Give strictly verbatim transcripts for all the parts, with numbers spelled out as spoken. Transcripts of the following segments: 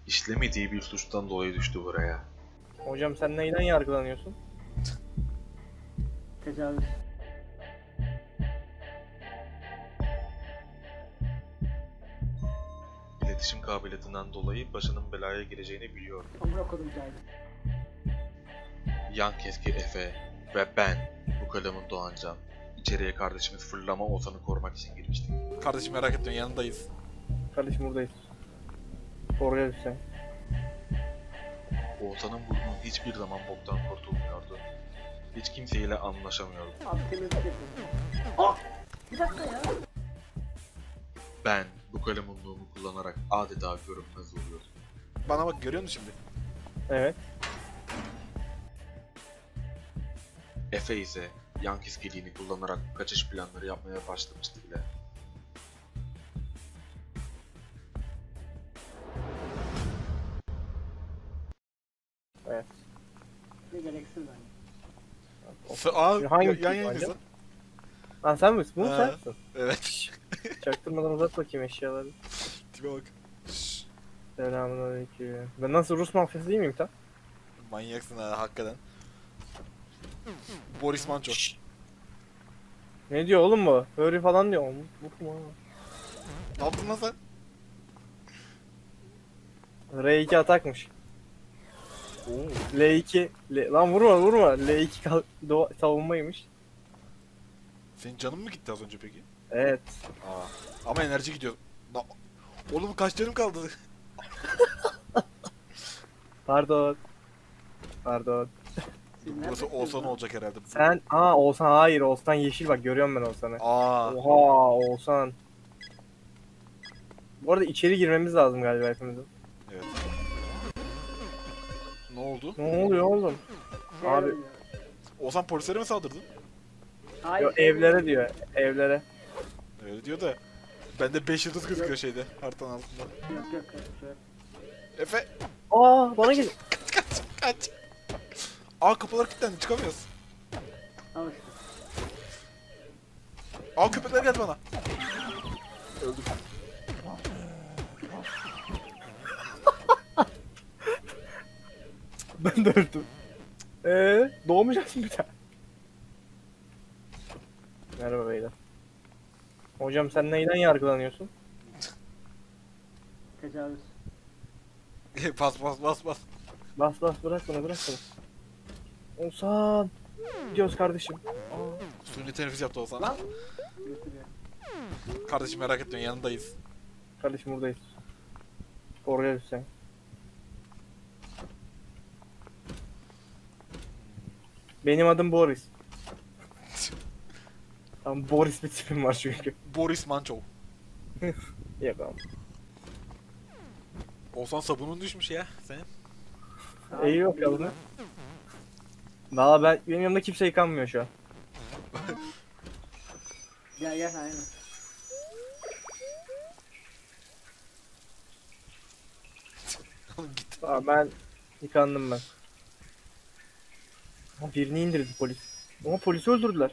İşlemediği bir suçtan dolayı düştü buraya. Hocam sen neyden yargılanıyorsun? Tecavüz. İletişim kabiliyetinden dolayı başının belaya gireceğini biliyor. Amına kodum cahil. Yan keski Efe ve ben bu kalemin Doğancan. İçeriye kardeşimiz fırlama Ozan'ı korumak için girmiştik. Kardeşim merak etme, yanındayız. Kardeşim buradayız. Koruyalım sen. Ozan'ın burnu hiçbir zaman boktan kurtulmuyordu. Hiç kimseyle anlaşamıyordu. Abi temizlik yapıyorum. Ah! Bir dakika ya. Ben bu kalemunluğumu kullanarak adeta görünmez oluyordum. Bana bak, görüyor musun şimdi? Evet. Efe ise yan keskiliğini kullanarak kaçış planları yapmaya başlamıştı bile. Evet. Ne gereksiz bence. F Aa, Hangi yan tip yanayız acaba? lan. Lan sen misin? Bu Ha. sen misin? Evet. Çaktırmadan uzat bakayım eşyaları. Tipe bak. Şşş, Selamünaleyküm. Ben nasıl Rus mafyası değil miyim tam? manyaksın ha hakikaten. Boris Manço. Ne diyor oğlum bu? Hurry falan diyor. Vurma. Ne yaptın lan sen? R iki atakmış. Oo. L iki. L... Lan vurma vurma. L iki kal... doğa- savunmaymış. Senin canın mı gitti az önce peki? Evet. Aa. Ama enerji gidiyor. Na- Oğlum kaç canım kaldı? Pardon. Pardon. Siz Burası neredesiniz Oğuzhan lan? olacak herhalde. Sen... Aa Oğuzhan hayır. Oğuzhan yeşil bak görüyorum ben Oğuzhan'ı. Aa. Oha Oğuzhan. Bu arada içeri girmemiz lazım galiba hepimizin. Evet. Ne oldu? Ne oluyor oğlum? Şey Abi- oluyor. Oğuzhan polislere mi saldırdın? Hayır. Yo, şey evlere oluyor. diyor. Evlere. Öyle diyor da. Bende beş yıldız gözüküyor şeyde. Haritanın altında. Yok yok yok. Şey. Efe. Aa bana gel. Kaç kaç. Aa, kapılar kilitlendi, çıkamıyoruz. Al işte. Aa, köpekler geldi bana. Öldüm. Ben de öldüm. Eee doğmayacaksın bir daha. Merhaba beyler. Hocam sen neyden yargılanıyorsun? Tecavüz. Bas bas bas bas. Bas bas bırak bunu bırak bunu. Oğuzhan. Gidiyoruz kardeşim. Aa. Suni teneffüs yaptı Oğuzhan. Lan. Götürüyor. Kardeşim merak etme, yanındayız. Kardeşim buradayız. Koruyalım sen. Benim adım Boris. Tam Boris bir tipim var çünkü. Boris Manço. Yok ama. Oğuzhan sabunun düşmüş ya senin. İyi yok ya bunu. Valla ben, benim yanımda kimse yıkanmıyor şu an. Gel gel aynen. Oğlum git. Aa, ben yıkandım ben. Ama birini indirdi polis. Ama polisi öldürdüler.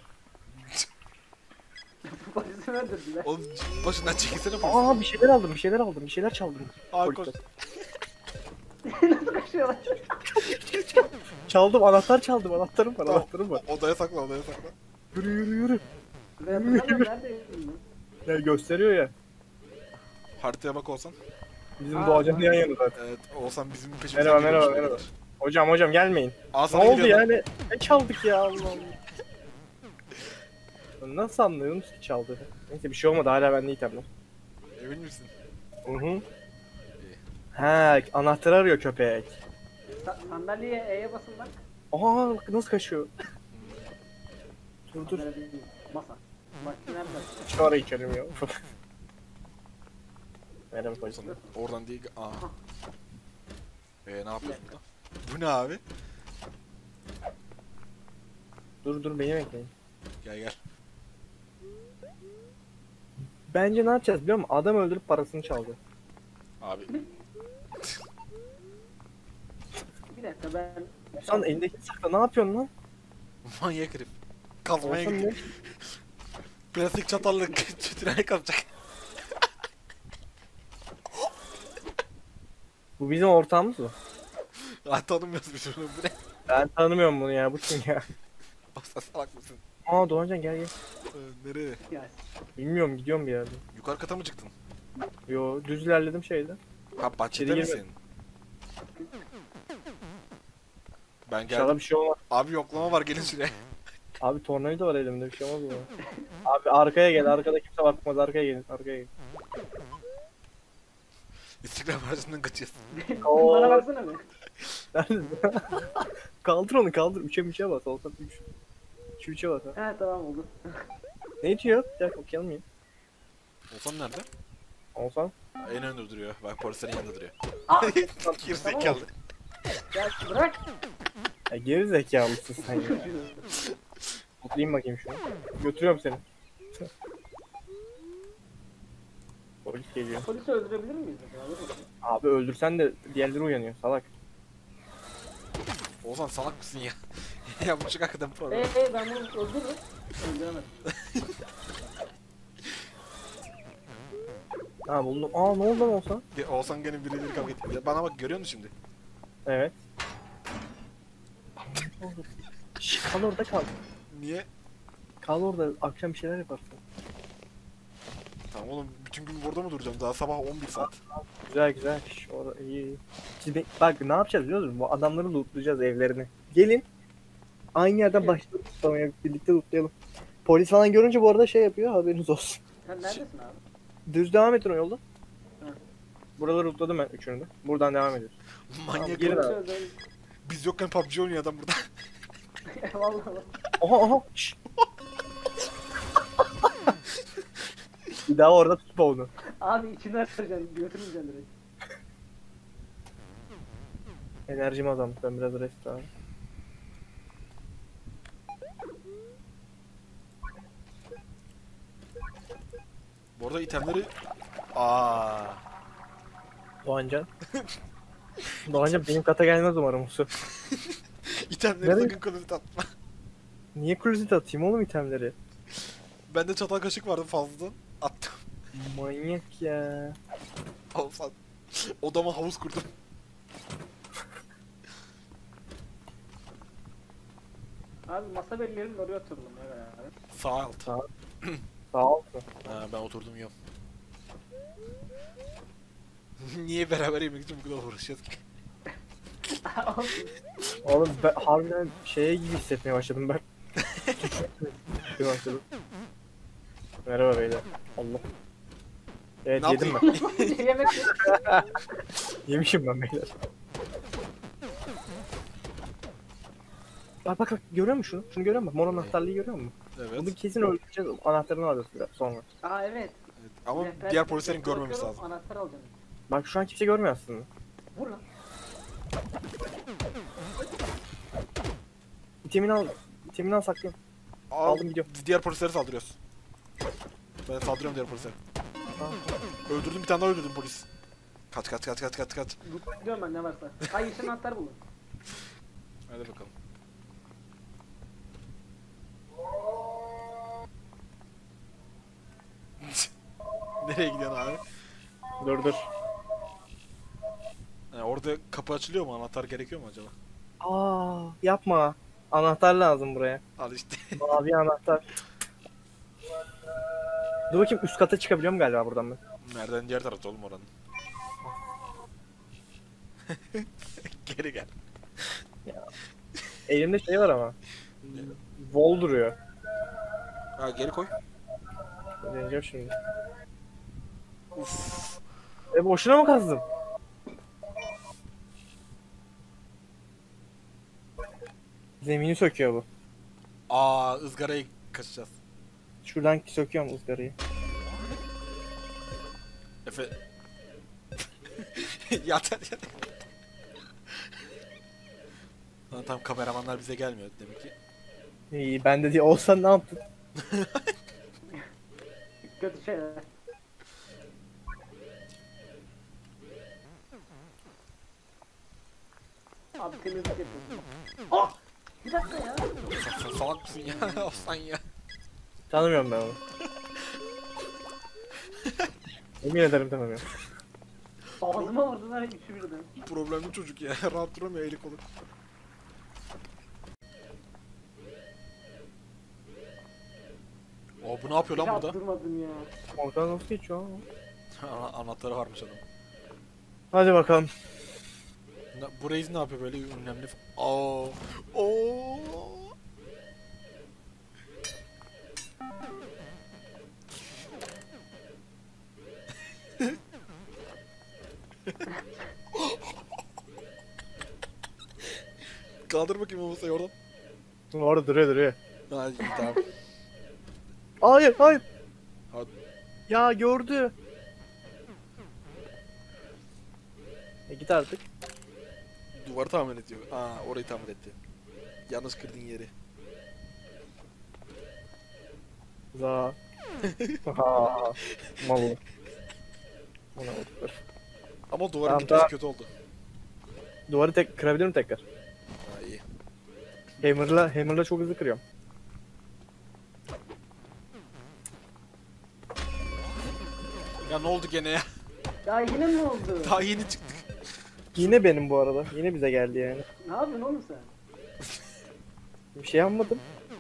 Polisi mi öldürdüler? Oğlum başından çekilsene polis. Aa bir şeyler aldım, bir şeyler aldım, bir şeyler çaldım. Aa, Polisler. koş. Nasıl kaçıyorlar? Çaldım, anahtar çaldım, anahtarım var, Tamam. anahtarım var. Odaya sakla, odaya sakla. Yürü yürü yürü. Ben hatırlamıyorum neredeyim ben? Ya gösteriyor ya. Haritaya bak Oğuzhan. Bizim Aa, Doğacan bak. yan yana zaten. Evet, Oğuzhan bizim peşimizden Merhaba, geliyor merhaba, şimdi merhaba. kadar. Hocam hocam gelmeyin. Aa, Ne sana oldu geliyor lan. yani? Ne çaldık ya Allah Allah. Nasıl anlıyorsunuz ki çaldı? Neyse bir şey olmadı hala bende itemler. Emin misin? Hı hı. Ha anahtarı arıyor köpek. Sa sandalyeye E'ye basın bak. Aa bak nasıl kaçıyor. Dur dur. Sandalye değil, masa. Bak nerede? Şu ara içerim ya. Merhaba polis. Oğuzhan, oradan değil. Aa. Eee ne yapıyorsun burada? Bu ne abi? Dur dur beni bekleyin. Gel gel. Bence ne yapacağız biliyor musun? Adam öldürüp parasını çaldı. Abi. Bir dakika ben... Sen elindeki sakla ne yapıyorsun lan? Manyak herif. Kazmaya Olsan gidiyor. ne? Plastik çatallı tütüne kazacak. Bu bizim ortağımız mı? Ah tanımıyoruz biz bunu. Bu ne? Ben tanımıyorum bunu ya. Bu kim ya? Sen salak mısın? Aa Doğancan gel gel. Ee, nereye? Ya Bilmiyorum gidiyorum bir yerde. Yukarı kata mı çıktın? Yo düz ilerledim şeyde. Ha bahçede İçeri misin? Ben geldim. İnşallah bir şey olmaz. Abi yoklama var gelin şuraya. Abi tornavida var elimde bir şey olmaz mı? Abi arkaya gel arkada kimse bakmaz arkaya gelin arkaya gelin. İstiklal Marşı'ndan kaçıyorsun. Oo. Bana baksana be. Neredesin? Kaldır onu kaldır. Üçe üçe bas. Olsan üç. İki üçe bas ha. He tamam oldu. Ne diyor? Gel okuyalım ya. Olsan nerede? Olsan. En önde duruyor. Bak polislerin yanında duruyor. Aa! Gerizekalı. Ya bırak. Ya geri zekalısın sen ya. Mutlayayım bakayım şunu. Götürüyorum seni. Polis geliyor. Polisi öldürebilir miyiz? acaba? Dur bakayım. Abi öldürsen de diğerleri uyanıyor salak. Oğuzhan salak mısın ya? Ya bu çık hakikaten problem. Hey hey ben bunu öldürürüm. Öldüremem. Ha buldum. Aa ne oldu lan Olsan? Ya Oğuzhan gene birileri kavga etti. Ya bana bak görüyor musun şimdi? Evet. Şş, kal orada kal. Niye? Kal orada akşam bir şeyler yaparsın. Tamam oğlum bütün gün burada mı duracağım? Daha sabah on bir saat. Güzel güzel. Şş, orada iyi. Şimdi bak ne yapacağız biliyor musun? Bu adamları lootlayacağız evlerini. Gelin. Aynı yerden başlayalım tutmaya birlikte lootlayalım. Polis falan görünce bu arada şey yapıyor haberiniz olsun. Sen neredesin abi? Düz devam edin o yolda. Hı. Buraları lootladım ben üçünü de. Buradan devam ediyoruz. Manyak Gelin oğlum. abi. Polisi öldürelim. Biz yokken P U B G oynuyor adam burada. Vallahi bak. Aha aha. Şşş. Bir daha orada tutma onu. Abi içine atacaksın. Götürmeyeceksin direkt. Enerjim azalmış. Ben biraz rest abi. Bu arada itemleri... Aa. Doğancan. Doğancan benim kata gelmez umarım Musu. İtemleri Nereye? sakın klozet atma. Niye klozet atayım oğlum itemleri? Bende çatal kaşık vardı fazladan. Attım. Manyak ya. Oğuzhan. Odama havuz kurdum. Abi masa belirlerin oraya oturdum ya beraber. Sağ alt. Sağ Sağ ol. Ha, ben oturdum yiyorum. Niye beraber yemek için bu kadar uğraşıyoruz ki? Oğlum ben harbiden şeye gibi hissetmeye başladım ben. Bir başladım. Merhaba beyler. Allah. Evet Ne yedim yapayım? ben. Yemek Yemişim ben beyler. Bak bak bak görüyor musun şunu? Şunu görüyor musun? Mor anahtarlığı görüyor musun? Evet. Bunu kesin öldüreceğiz. Anahtarını alacağız biraz sonra. Aa evet. Evet. Ama Rehber- diğer polislerin rehber görmemesi bakıyorum, lazım. Anahtar alacağım. Bak şu an kimse görmüyor aslında. Vur lan. İtemini al. İtemini al saklayayım. Al, Aldım gidiyorum. Diğer polislere saldırıyoruz. Ben saldırıyorum diğer polislere. Öldürdüm bir tane daha öldürdüm polis. Kaç kaç kaç kaç kaç kaç. Diyorum ben ne varsa. Ay yeşil anahtar buldum. Hadi bakalım. Nereye gidiyorsun abi? Dur dur. Yani orada kapı açılıyor mu? Anahtar gerekiyor mu acaba? Aa yapma. Anahtar lazım buraya. Al işte. Mavi anahtar. Dur bakayım üst kata çıkabiliyorum galiba buradan ben. Nereden diğer tarafta oğlum oranın. Geri gel. Elimde şey var ama. Vol duruyor. Ha geri koy. Deneyeceğim şimdi. Uf. E boşuna mı kazdım? Zemini söküyor bu. Aa ızgarayı kaçacağız. Şuradan söküyorum ızgarayı. Efe. yat yat yat. Lan tam kameramanlar bize gelmiyor demek ki. İyi ben de diye olsan ne yaptın? Kötü şeyler. Abi temizlik yapıyorsun. Ah! Bir dakika ya. Sen, sen salak mısın ya? Olsan ya. Tanımıyorum ben onu. Yemin ederim tanımıyorum. Ağzıma vurdular üçü birden. Problemli çocuk ya. Rahat duramıyor eli kolu. O bu ne yapıyor lan Hiç burada? attırmadım ya. Oradan nasıl geçiyor ama? Ana- Anahtarı varmış adam. Hadi bakalım. Na- Bu reis ne yapıyor böyle önemli? Aa, oo. Kaldır bakayım o masayı oradan. Orada duruyor duruyor. Ha, iyi, tamam. Hayır hayır. Hadi. Ya gördü. E git artık. Duvarı tamir ediyor. Aa, orayı tamir etti. Yalnız kırdığın yeri. Za. Ha. Malı. Ona otur. Ama duvarın Tamam, gitmesi tamam. kötü oldu. Duvarı tek kırabilir mi tekrar? Ha, iyi. Hammer'la Hammer'la çok hızlı kırıyorum. Ya ne oldu gene ya? Ya yine mi oldu? Daha yeni çıktık. Yine benim bu arada. Yine bize geldi yani. Ne yapıyorsun oğlum sen? Bir şey yapmadım.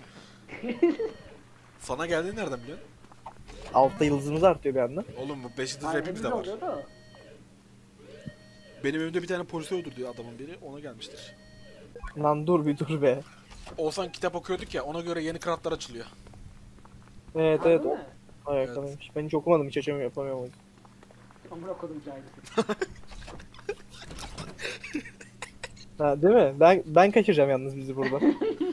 Sana geldi nereden biliyorsun? Altta yıldızımız artıyor bir anda. Oğlum bu beş yıldız Ay, hepimizde hepimiz var. oluyor da. Benim evimde bir tane polisi öldürdü adamın biri, ona gelmiştir. Lan dur bir dur be. Olsan kitap okuyorduk ya, ona göre yeni kanatlar açılıyor. Evet Harbi evet. mi? O ayakkabıymış. Ben hiç okumadım, hiç açamıyorum, yapamıyorum. o yüzden. Amına kodum cahil. Ha değil mi? Ben ben kaçıracağım yalnız bizi burada.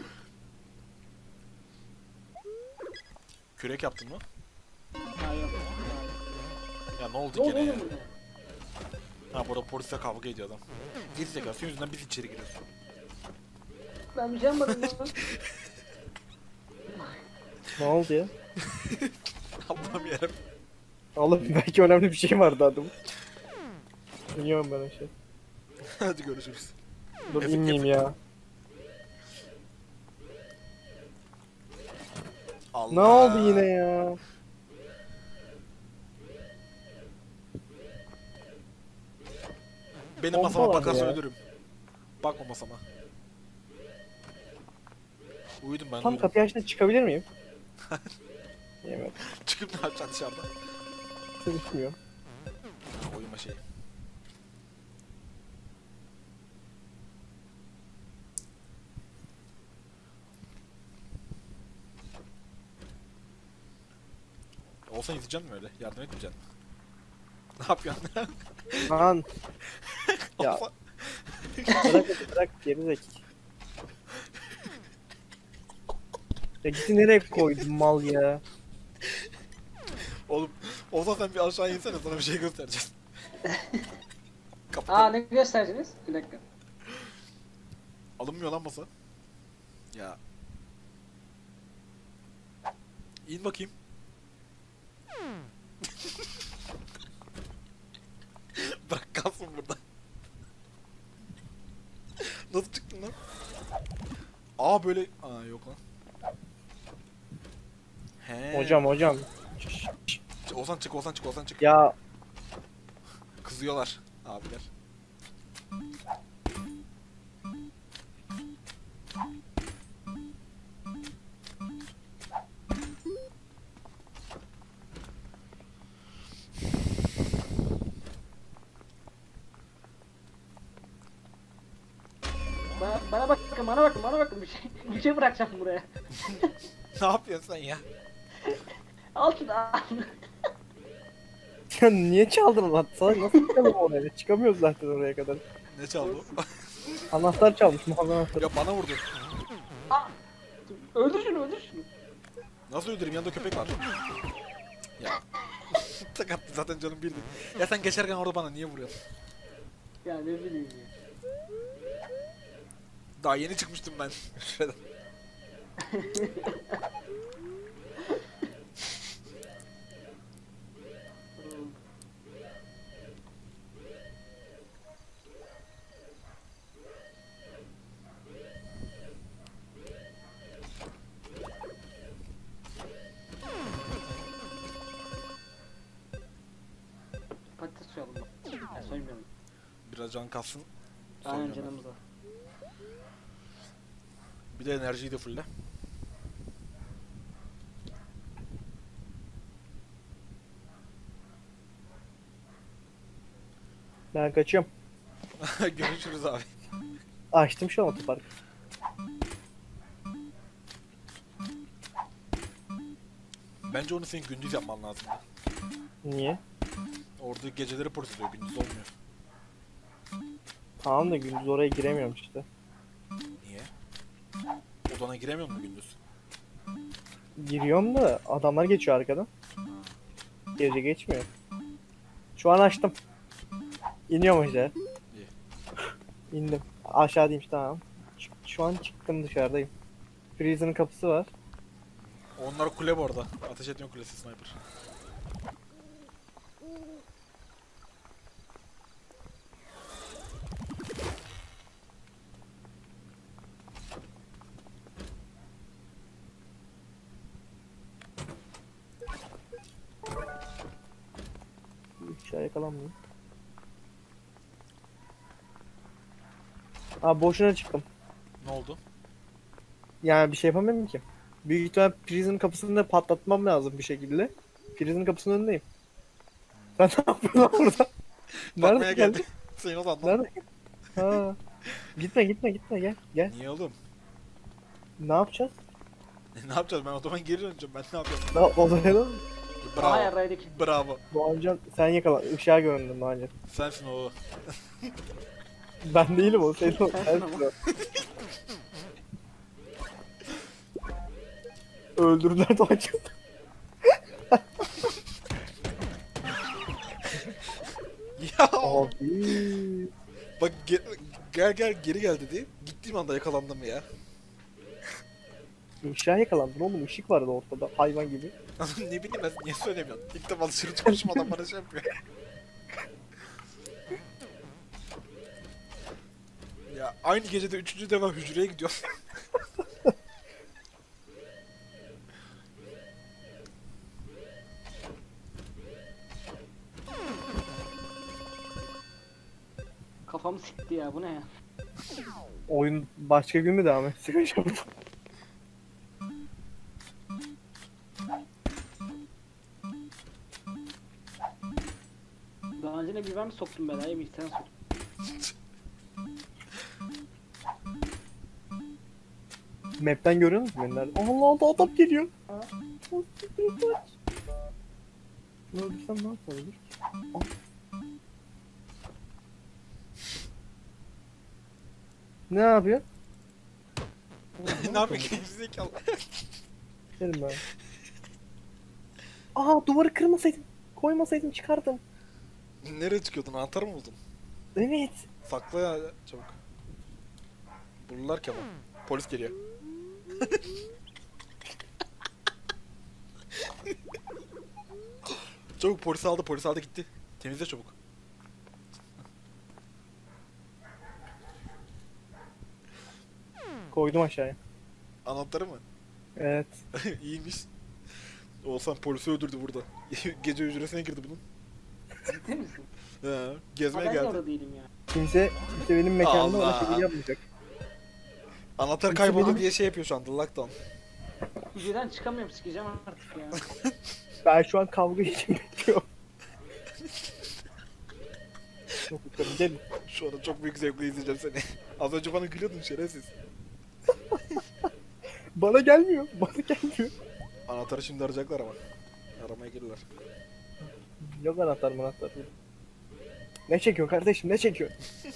Kürek yaptın mı? Ha yok. Ya ne oldu Ne oldu gene ya? oğlum yine? Ha burada polisle kavga ediyor adam. Geri zekası yüzünden biz içeri giriyoruz. Ben bir şey yapmadım lan. Ne oldu ya? Allah'ım yarabbim. Oğlum belki önemli bir şey vardı adım. Biliyorum ben o şey. Hadi görüşürüz. Dur Efik, inmeyeyim efik. ya. Allah. Ne oldu yine ya? Benim Bomba masama var bakarsan ya. ölürüm. Bakma masama. Uyudum ben Tam uyudum. kapıyı açtığında çıkabilir miyim? Yemedim. Çıkıp ne yapacaksın dışarıda? Çalışmıyor. Uyuma şeyi. Olsan izleyeceksin mi öyle? Yardım etmeyeceksin mi? Ne yapıyorsun? Lan Ya. Olsan- bırak bırak geri zek. Ya gitti nereye koydun mal ya? Oğlum, olsan sen bir aşağı insene, sana bir şey göstereceğiz. Kapı Aa ne gösterdiniz? Bir dakika. alınmıyor lan masa. Ya. İn bakayım. Bırak kalsın burada. Nasıl çıktın lan? Aa böyle... Aa yok lan. He. Hocam hocam. Olsan çık, olsan çık, olsan çık. Ya Kızıyorlar abiler. Bana, bana bakın, bana bakın, bana bakın bir şey. Bir şey bırakacağım buraya. Ne yapıyorsun sen ya? Al şunu al. ya niye çaldın lan? Sana nasıl çıkalım oraya? Çıkamıyoruz zaten oraya kadar. Ne çaldı o? Anahtar çalmış Muhammed anahtar. Ya bana vurdu. Öldür şunu, öldür şunu. Nasıl öldüreyim? Yanında köpek var. Ya. Tak attı zaten canım birdi. Ya sen geçerken orada bana niye vuruyorsun? Ya ne bileyim ya. Daha yeni çıkmıştım ben. Şuradan. Patates soyalım bak. Ya soymayalım. Biraz can kalsın. Aynen Sonra canımıza. bir de enerjiyi de fulle. Ben kaçıyorum. Görüşürüz abi. Açtım şu an otoparkı. Bence onu senin gündüz yapman lazım. Niye? Orada geceleri polis ediyor, gündüz olmuyor. Tamam da gündüz oraya giremiyorum işte. Niye? Odana giremiyor musun gündüz? Giriyorum da adamlar geçiyor arkadan. Gece geçmiyor. Şu an açtım. İniyorum aşağı. İyi. İndim. Aşağıdayım işte, tamam. Şu, şu an çıktım, dışarıdayım. Freezer'ın kapısı var. Onlar kule bu arada. Ateş etmiyor kulesi sniper. Hiç yakalanmıyor. Abi boşuna çıktım. Ne oldu? Yani bir şey yapamıyorum ki. Büyük ihtimal Prison'ın kapısını da patlatmam lazım bir şekilde. Prison'ın kapısının önündeyim. Sen ne yapıyorsun lan burada? Bakmaya Nerede geldi. geldin? Senin odan lan. Nerede? Ha. Gitme gitme gitme, gel gel. Niye oğlum? Ne yapacağız? Ne yapacağız? Ben otoban geri döneceğim. Ben ne yapıyorum? Ne olayalım? Aha Bravo. yarraydık. Bravo. Doğancan sen yakala. Işığa göründün Doğancan. Sensin o. Ben değilim o. Senin o. Sensin Sensin ama. o. Öldürdüler Doğancan. Ya. Abi. Bak ge- gel gel geri gel dedi. Gittiğim anda yakalandım ya. Işığa yakalandın oğlum. Işık vardı ortada. Hayvan gibi. Ne bileyim ben niye söylemiyorsun? İlk defa dışarı çıkmışım adam bana şey yapıyor. Ya aynı gecede üçüncü defa hücreye gidiyorum. Kafamı sikti ya, bu ne ya? Oyun başka gün mü devam etsek acaba? Daha önce ne bir ben mi soktum belaya, bir sen soktun. Map'ten görüyor musun beni nerede? Allah Allah, adam geliyor. Ha? Ne öldürsem ne yapabilir ki? Ah. Ne yapıyor? Ne yapayım gerizekalı. Derim ben. Aa, duvarı kırmasaydım. Koymasaydım çıkardım. Nereye çıkıyordun? Anahtarı mı buldun? Evet. Sakla ya çabuk. Bulurlar ki ama. Polis geliyor. Çabuk polis aldı, polis aldı gitti. Temizle çabuk. Koydum aşağıya. Anahtarı mı? Evet. İyiymiş. Olsan polisi öldürdü burada. Gece hücresine girdi bunun. Ciddi misin? He, Ha, gezmeye ben de geldi. orada değilim ya. Kimse, kimse benim mekanımda Allah. ona şekil yapmayacak. Anahtar Kimse kayboldu benim- diye şey yapıyor şu anda lockdown. Hücreden çıkamıyorum, sikeceğim artık ya. Ben şu an kavga için bekliyorum. Çok yukarı gelin. Şu anda çok büyük zevkle izleyeceğim seni. Az önce bana gülüyordun şerefsiz. Bana gelmiyor. Bana gelmiyor. Anahtarı şimdi arayacaklar ama. Aramaya gelirler. Yok anahtar manahtar. Ne çekiyor kardeşim, ne çekiyor?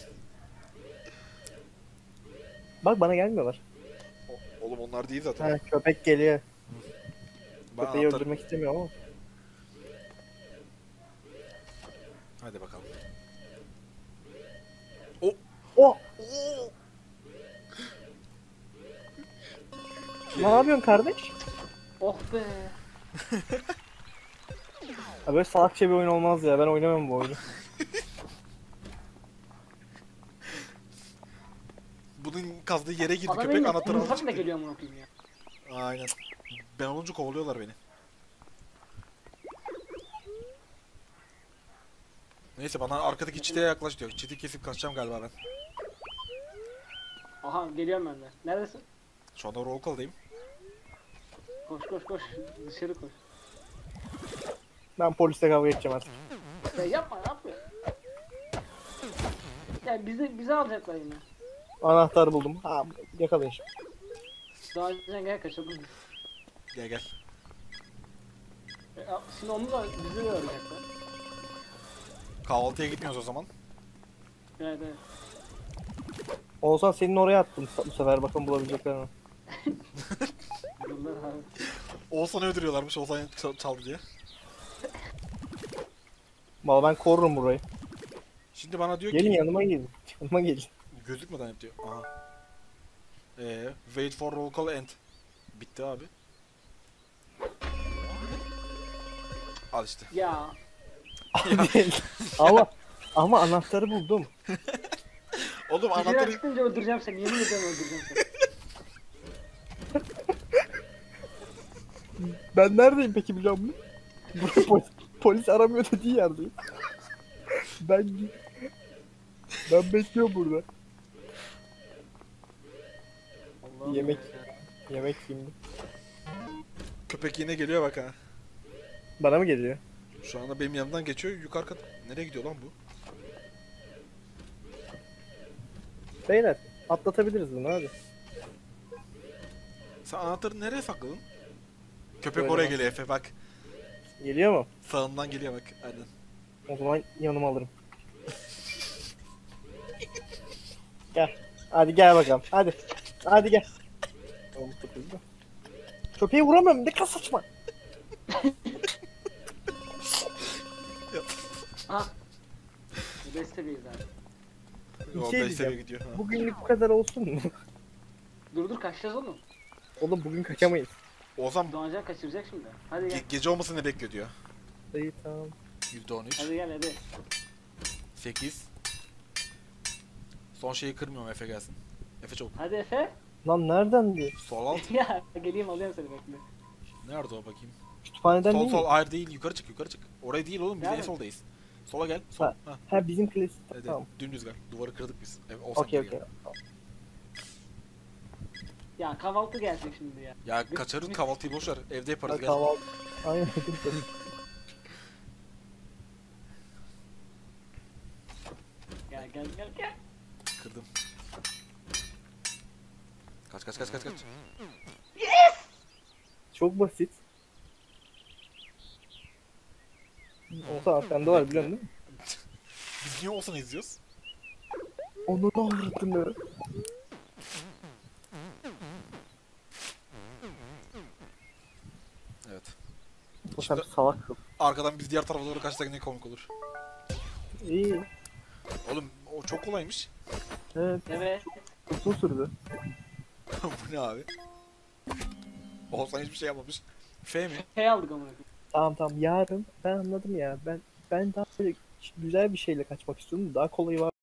Bak bana gelmiyorlar. O- Oğlum onlar değil zaten. Ha, köpek geliyor. Ben Köpeği anahtarı... öldürmek istemiyorum ama. Hadi bakalım. Oh! Oo! Ne yapıyorsun kardeş? Oh be. Ha, böyle salakça bir oyun olmaz ya. Ben oynamam bu oyunu. Bunun kazdığı yere girdi Adam köpek eline anahtarı aldı kumsak da çıktı. geliyor amına koyayım ya. Aynen. Ben olunca kovalıyorlar beni. Neyse bana arkadaki çiteye yaklaş diyor. Çiti kesip kaçacağım galiba ben. Aha geliyorum ben de. Neredesin? Şu anda roll call'dayım. Koş koş koş. Dışarı koş. Ben polisle kavga edeceğim artık. Ya yapma yapma. Ya bizi bizi alacaklar yine. Anahtarı buldum. Ha yakalayın şimdi. Daha önceden gel kaçalım. Gel gel. E, a- Şimdi onu da bizi de alacaklar. Kahvaltıya gitmiyoruz o zaman. Evet evet. Olsan senin oraya attım bu sefer, bakın bulabilecekler mi? Bunlar abi. Oğuzhan'ı öldürüyorlarmış. Oğuzhan çal- çaldı diye. Valla ben korurum burayı. Şimdi bana diyor Gelin ki yanıma gelin. Yanıma gelin. gözükmeden hep diyor. Aha. Ee, wait for roll call end. Bitti abi. Al işte. Ya ama ama anahtarı buldum. Oğlum Anahtarı... anahtarı... çıkınca öldüreceğim seni. Yemin ederim öldüreceğim seni. Ben neredeyim peki biliyor musun? Burada polis, polis aramıyor dediği yerdeyim. Ben ben bekliyorum burada. Allah'ım Yemek. ya. Yemek şimdi. Köpek yine geliyor bak ha. Bana mı geliyor? Şu anda benim yanımdan geçiyor. Yukarı kat... Nereye gidiyor lan bu? Beyler atlatabiliriz bunu hadi. Sen anahtarı nereye sakladın? Köpek Böyle oraya bak. geliyor Efe bak. Geliyor mu? Sağından geliyor bak. Aynen. O zaman yanıma alırım. Gel. Hadi gel bakalım. Hadi. Hadi gel. Köpeği vuramıyorum. Ne kadar saçma. Ah. Bu desteğiyiz abi. Bir O şey beş diyeceğim. seviye gidiyor. Ha. Bugünlük bu kadar olsun mu? Dur dur kaçacağız oğlum. Oğlum bugün kaçamayız. Oğuzhan Doğancan kaçıracak şimdi. Hadi gel. ge- gece olmasını ne bekliyor diyor. İyi tamam. yüzde on üç. Hadi gel hadi. sekiz. Son şeyi kırmıyorum Efe gelsin. Efe çok. Hadi Efe. Lan nereden diye? Sol alt. Ya geleyim alıyorum seni bekle. Nerede o bakayım? Kütüphaneden Sol değil sol mi? hayır değil yukarı çık yukarı çık. Oraya değil oğlum biz en Nerede? soldayız. Sola gel. Sol. Ha. Ha. Ha bizim klasik. Evet, Tamam. dümdüz gel. Duvarı kırdık biz. Evet, Oğuzhan Okey geri okey. gel. Ya kahvaltı gelecek şimdi ya. Ya kaçarız kahvaltıyı boş ver. Evde yaparız Hadi gel. kahvaltı. Aynen. Gel gel gel gel. Kırdım. Kaç kaç kaç kaç kaç. Çok basit. Olsa arkanda var biliyorsun değil mi? Biz niye Oğuzhan'ı izliyoruz? Onu ne avradını? Evet. O sen salak kız. Arkadan biz diğer tarafa doğru kaçsak ne komik olur. İyi. Oğlum o çok kolaymış. Evet. Evet. Uzun sürdü. Bu ne abi? Oğuzhan hiçbir şey yapmamış. F mi? Hey aldık amına koyayım. Tamam tamam yarın ben anladım ya. Ben ben daha böyle güzel bir şeyle kaçmak istiyorum. Daha kolayı var.